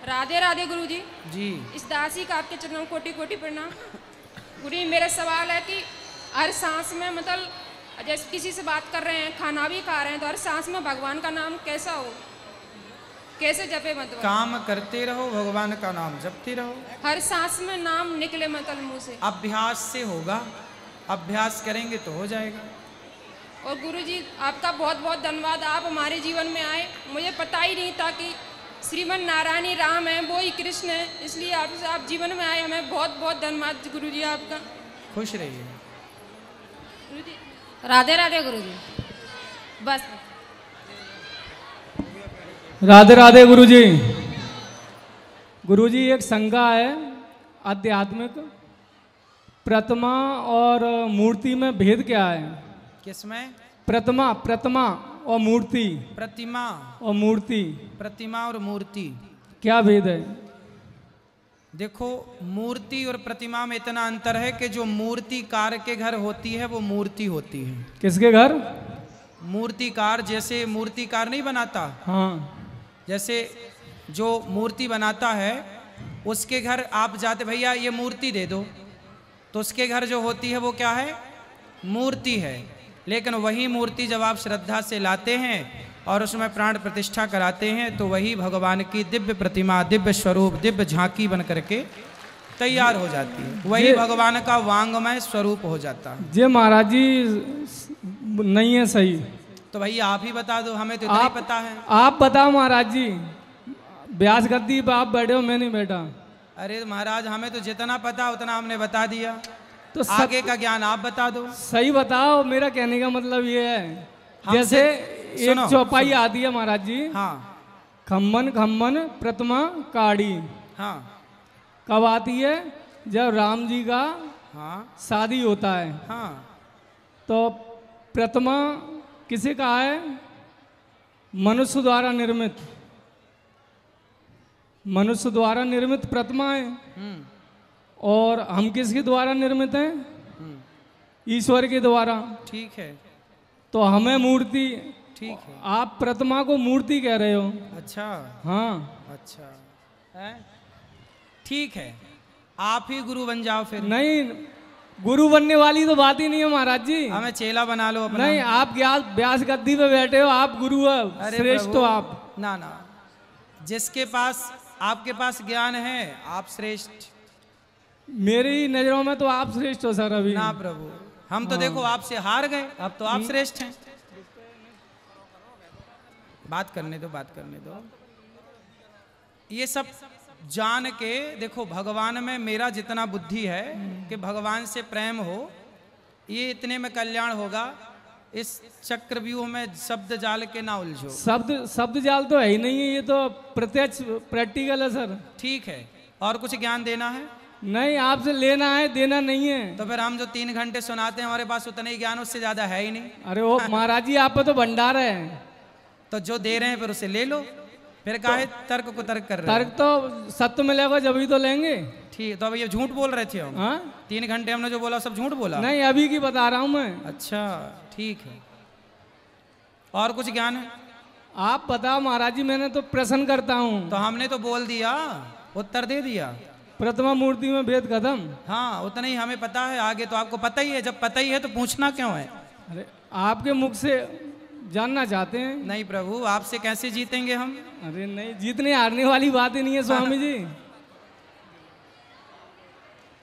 राधे राधे गुरुजी। जी इस दासी का आपके चरणों में कोटि कोटि प्रणाम। गुरुजी मेरा सवाल है कि हर सांस में मतलब जैसे किसी से बात कर रहे हैं, खाना भी खा रहे हैं, तो हर सांस में भगवान का नाम कैसा हो, कैसे जपे मतलब? काम करते रहो, भगवान का नाम जपते रहो। हर सांस में नाम निकले मतलब मुंह से। अभ्यास से होगा, अभ्यास करेंगे तो हो जाएगा। और गुरुजी आपका बहुत बहुत धन्यवाद, आप हमारे जीवन में आए। मुझे पता ही नहीं था कि श्रीमन नारायण ही राम है, वो ही कृष्ण है, इसलिए आपसे आप जीवन में आए। हमें बहुत बहुत धन्यवाद गुरुजी आपका। खुश रहिए गुरुजी। राधे राधे गुरुजी। बस राधे राधे गुरुजी। गुरुजी एक शंका है आध्यात्मिक, प्रतिमा और मूर्ति में भेद क्या है? किसमें? प्रतिमा और मूर्ति। प्रतिमा और मूर्ति। प्रतिमा और मूर्ति क्या भेद है? देखो, मूर्ति और प्रतिमा में इतना अंतर है कि जो मूर्तिकार के घर होती है वो मूर्ति होती है। किसके घर? मूर्तिकार, जैसे मूर्तिकार नहीं बनाता, हाँ, जैसे जो मूर्ति बनाता है उसके घर आप जाते, भैया ये मूर्ति दे दो, तो उसके घर जो होती है वो क्या है? मूर्ति है। लेकिन वही मूर्ति जब आप श्रद्धा से लाते हैं और उसमें प्राण प्रतिष्ठा कराते हैं तो वही भगवान की दिव्य प्रतिमा, दिव्य स्वरूप, दिव्य झांकी बन करके तैयार हो जाती है। वही भगवान का वांगमय स्वरूप हो जाता है। जी महाराज जी नहीं है सही। तो भैया आप ही बता दो, हमें तो इतना ही पता है। आप बताओ महाराज जी, व्यास गद्दी पर आप बैठे हो, मैं नहीं बैठा। अरे महाराज, हमें तो जितना पता उतना हमने बता दिया, तो आगे का ज्ञान आप बता दो। सही बताओ, मेरा कहने का मतलब ये है, जैसे एक चौपाई आती है महाराज जी। हाँ। खम्मन खम्मन प्रतिमा काड़ी। हाँ। कब आती है? जब राम जी का हाँ शादी होता है। हाँ। तो प्रतिमा किसे कहा है? मनुष्य द्वारा निर्मित, मनुष्य द्वारा निर्मित प्रतिमा है। और हम किसके द्वारा निर्मित हैं? ईश्वर के द्वारा। ठीक है। तो हमें मूर्ति, ठीक है, आप प्रतिमा को मूर्ति कह रहे हो। अच्छा। हाँ। अच्छा है, ठीक है, आप ही गुरु बन जाओ फिर। नहीं, गुरु बनने वाली तो बात ही नहीं है महाराज जी। हमें चेला बना लो अपना। नहीं, आप व्यास गद्दी पे बैठे हो, आप गुरु हो, श्रेष्ठ हो आप। ना ना, जिसके पास, आपके पास ज्ञान है आप श्रेष्ठ। मेरी नजरों में तो आप श्रेष्ठ हो सर अभी। ना प्रभु, हम तो देखो आपसे हार गए, अब तो आप श्रेष्ठ हैं। बात करने दो, बात करने दो। ये सब जान के देखो, भगवान में मेरा जितना बुद्धि है कि भगवान से प्रेम हो, ये इतने में कल्याण होगा। इस चक्रव्यूह में शब्द जाल के ना उलझो। शब्द जाल तो है ही नहीं है, ये तो प्रत्यक्ष प्रैक्टिकल है सर। ठीक है, और कुछ ज्ञान देना है? नहीं, आपसे लेना है, देना नहीं है। तो फिर हम जो 3 घंटे सुनाते हैं हमारे पास उतना ही ज्ञान, उससे ज्यादा है ही नहीं। अरे वो महाराज जी, आप पे तो भंडार है। तो जो दे रहे हैं फिर उसे ले लो, फिर काहे तर्क को तर्क कर रहे हैं? तर्क तो सत्य मिलेगा जब ही तो लेंगे। ठीक, तो अब ये झूठ बोल रहे थे हम। हाँ? 3 घंटे हमने जो बोला सब झूठ बोला? नहीं, अभी की बता रहा हूँ मैं। अच्छा ठीक है, और कुछ ज्ञान है? आप बताओ महाराज जी, मैंने तो प्रश्न करता हूँ। तो हमने तो बोल दिया, उत्तर दे दिया। प्रतिमा मूर्ति में भेद खत्म। हाँ, उतना ही हमें पता है, आगे तो आपको पता ही है। जब पता ही है तो पूछना क्यों है? अरे आपके मुख से जानना चाहते हैं। नहीं प्रभु, आपसे कैसे जीतेंगे हम? अरे नहीं, जीतने हारने वाली बात ही नहीं है स्वामी जी।